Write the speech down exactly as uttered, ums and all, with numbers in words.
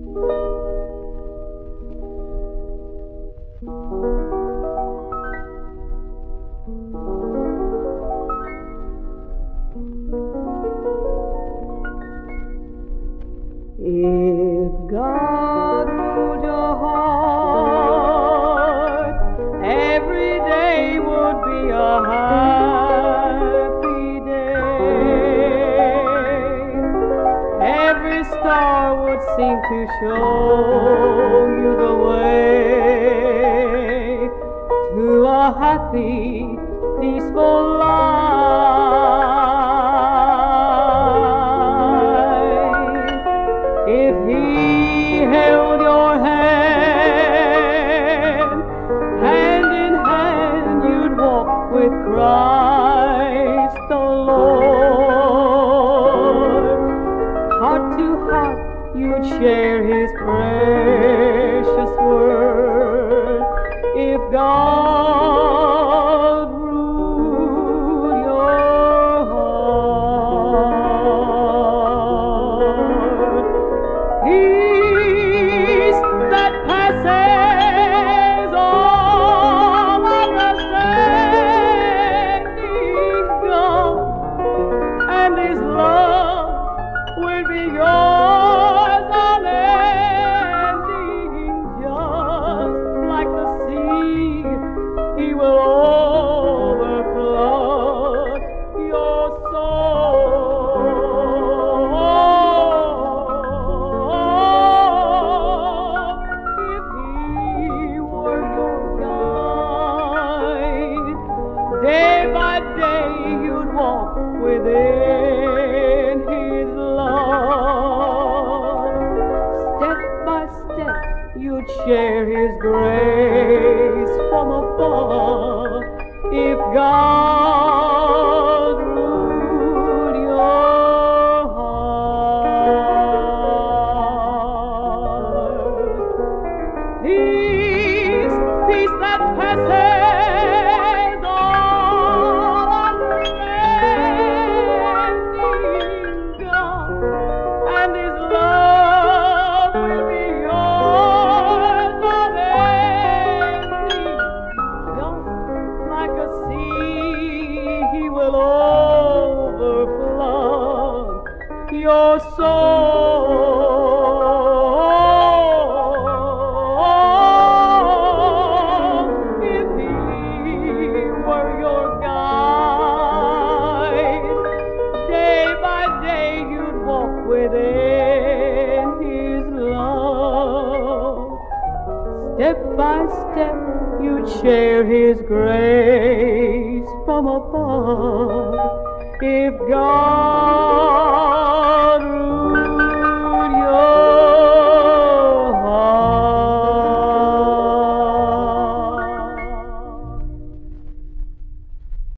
If God ruled your heart, every day would be a happy day. Every star would seem to show you the way to a happy, peaceful life. If He held your hand, hand in hand you'd walk with Christ the Lord. Heart to heart you'd share His precious word. If God ruled your heart, peace that passes all understanding, God, and His love will be yours unending. Just like the sea, He will overflood your soul. If He were your guide, day by day you'd walk within His love. Step by step you'd share His grace from above. If God ruled your heart, peace, peace that passes all understanding, God, and His love will be yours unending. Just like a sea, He will overflood your soul. If He were your guide, day by day you'd walk within His love. Step by step you'd share His grace from above. If God